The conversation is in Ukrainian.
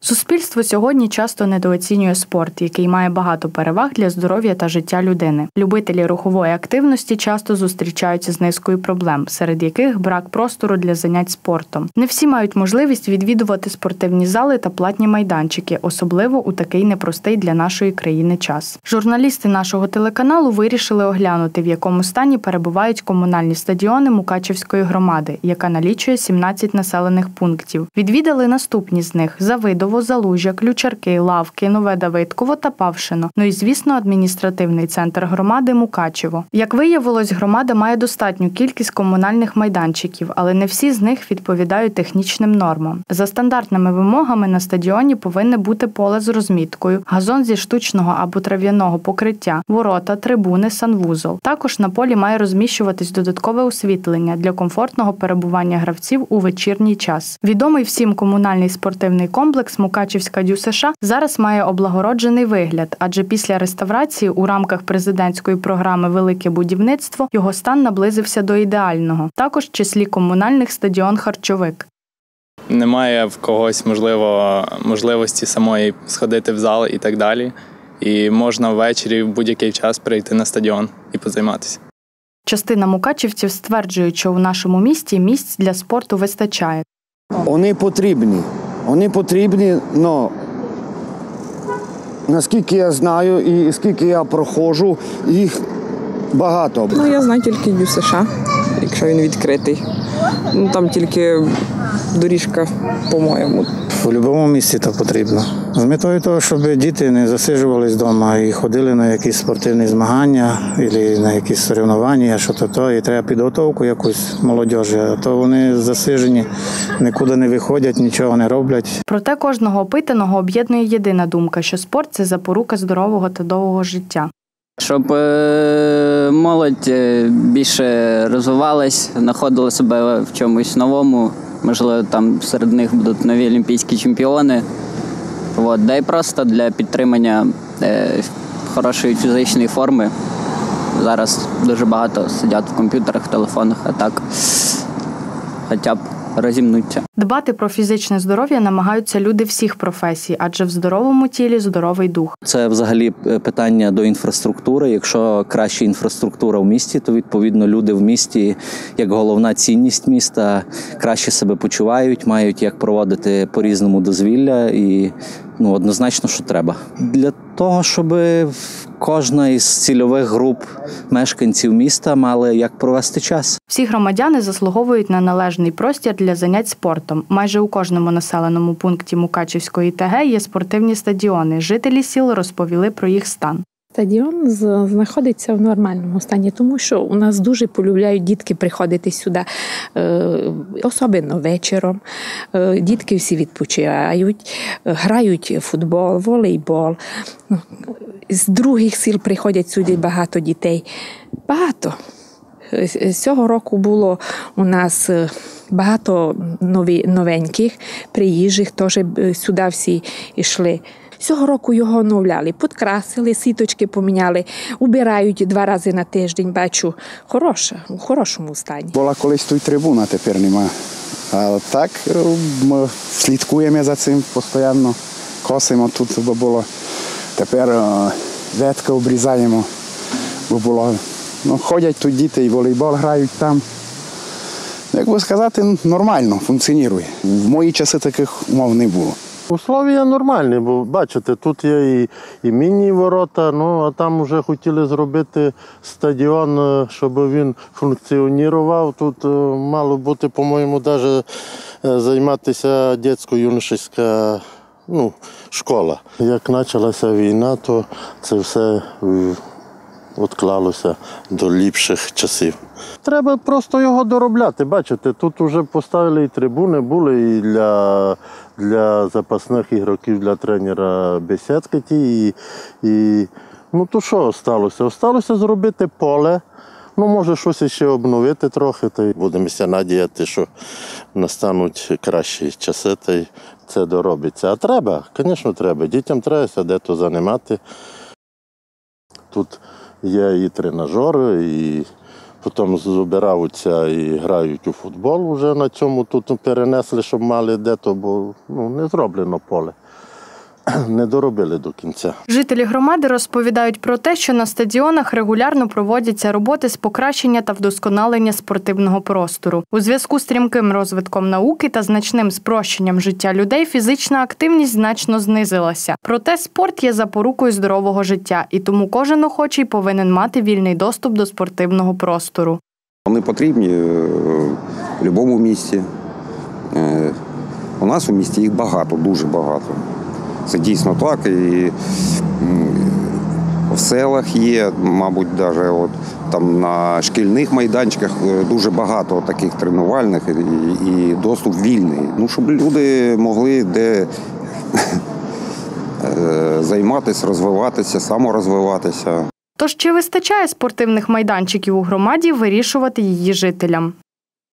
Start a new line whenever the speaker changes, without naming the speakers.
Суспільство сьогодні часто недооцінює спорт, який має багато переваг для здоров'я та життя людини. Любителі рухової активності часто зустрічаються з низкою проблем, серед яких брак простору для занять спортом. Не всі мають можливість відвідувати спортивні зали та платні майданчики, особливо у такий непростий для нашої країни час. Журналісти нашого телеканалу вирішили оглянути, в якому стані перебувають комунальні стадіони Мукачівської громади, яка налічує 17 населених пунктів. Відвідали наступні з них – Завидово, Залужжя, Ключарки, Лавки, Нове Давидково та Павшино. Ну і, звісно, адміністративний центр громади Мукачево. Як виявилось, громада має достатню кількість комунальних майданчиків, але не всі з них відповідають технічним нормам. За стандартними вимогами на стадіоні повинне бути поле з розміткою, газон зі штучного або трав'яного покриття, ворота, трибуни, санвузол. Також на полі має розміщуватись додаткове освітлення для комфортного перебування гравців у вечірній час. Відомий всім комунальний спортивний комплекс Мукачівська ДЮСШ зараз має облагороджений вигляд, адже після реставрації у рамках президентської програми «Велике будівництво» його стан наблизився до ідеального. Також в числі комунальних стадіон «Харчовик».
Немає в когось, можливості самої сходити в зал і так далі. І можна ввечері в будь-який час прийти на стадіон і позайматися.
Частина мукачівців стверджують, що у нашому місті місць для спорту вистачає.
Вони потрібні, але наскільки я знаю і скільки я проходжу, їх багато.
Я знаю тільки ДЮСШ, якщо він відкритий. Там тільки доріжка, по-моєму.
У будь-якому місці це потрібно. З метою того, щоб діти не засиджувались вдома і ходили на якісь спортивні змагання або на якісь соревнування, і треба підготовку якусь молодіжі, а то вони засиджені, нікуди не виходять, нічого не роблять.
Проте кожного опитаного об'єднує єдина думка, що спорт – це запорука здорового та довгого життя.
Щоб молодь більше розвивалась, знаходила себе в чомусь новому, можливо, там серед них будуть нові олімпійські чемпіони. Да й просто для підтримання хорошої фізичної форми. Зараз дуже багато сидять в комп'ютерах, в телефонах, а так хоча б розімнуться.
Дбати про фізичне здоров'я намагаються люди всіх професій, адже в здоровому тілі – здоровий дух.
Це взагалі питання до інфраструктури. Якщо краща інфраструктура в місті, то відповідно люди в місті, як головна цінність міста, краще себе почувають, мають як проводити по-різному дозвілля і однозначно, що треба. Для того, щоб кожна із цільових груп мешканців міста мали як провести час.
Всі громадяни заслуговують на належний простір для занять спортом. Майже у кожному населеному пункті Мукачівської ТГ є спортивні стадіони. Жителі сіл розповіли про їх стан.
Стадіон знаходиться в нормальному стані, тому що у нас дуже полюбляють дітки приходити сюди, особливо вечором. Дітки всі відпочивають, грають футбол, волейбол. З других сіл приходять сюди багато дітей. Багато. Цього року було у нас багато новеньких, приїжджих, теж сюди всі йшли. Цього року його оновляли, підкрасили, сіточки поміняли, убирають 2 рази на тиждень, бачу, у хорошому стані.
Була колись тут трибуна, тепер нема. А так ми слідкуємо за цим постійно, косимо тут, бо було. Тепер ветки обрізаємо, бо було. Ходять тут діти і волейбол грають там. Як би сказати, нормально функціонує. В мої часи таких умов не було.
Условия нормальні, бо бачите, тут є і міні-ворота, а там вже хотіли зробити стадіон, щоб він функціонував. Тут мало бути, по-моєму, навіть займатися дитячо-юношеська школа. Як почалася війна, то це все відклалося до ліпших часів. Треба просто його доробляти. Бачите, тут вже поставили і трибуни, були і для запасних ігроків, для тренера бесідки ті. То що осталося? Осталося зробити поле. Може щось ще обновити трохи. Будемо надіяти, що настануть кращі часи, та й це доробиться. А треба, звісно, треба. Дітям треба де-то займати. Тут є і тренажери, і Потім збираються і грають у футбол. Вже на цьому тут перенесли, щоб мали де-то, бо не зроблено поле. Не доробили до кінця.
Жителі громади розповідають про те, що на стадіонах регулярно проводяться роботи з покращення та вдосконалення спортивного простору. У зв'язку з стрімким розвитком науки та значним спрощенням життя людей фізична активність значно знизилася. Проте спорт є запорукою здорового життя, і тому кожен охочий повинен мати вільний доступ до спортивного простору.
Вони потрібні в будь-якому місті. У нас у місті їх багато, дуже багато. Це дійсно так. І в селах є, мабуть, навіть там на шкільних майданчиках дуже багато таких тренувальних і доступ вільний. Щоб люди могли де займатися, розвиватися, саморозвиватися.
Тож чи вистачає спортивних майданчиків у громаді, вирішувати її жителям.